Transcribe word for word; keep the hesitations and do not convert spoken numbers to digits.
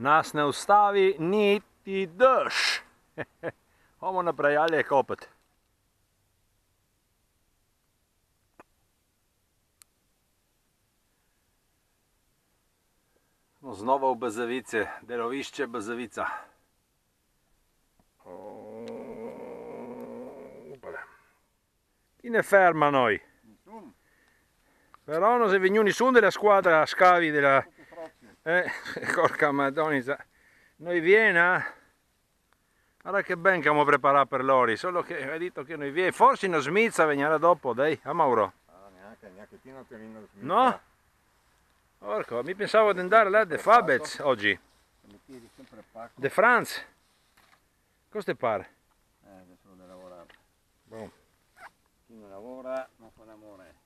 Nas ne ustavi niti dež. Bomo napravljali kopati. Smo znova v Bezavici, delovišče Bezavica. Chi ne ferma noi? Però non si è venuto nessuno della squadra scavi della... Eh, porca madonna, noi viene, guarda che ben che abbiamo preparato per loro, solo che hai detto che noi viene, forse una smizza venirà dopo, dai, a Mauro. Ah, neanche, neanche ti non ti viene una smizza. No? Porco, mi pensavo di andare là De Fabez oggi. De France. Cosa ti pare? Eh, adesso devo lavorare. Boh. Chi non lavora non fa l'amore.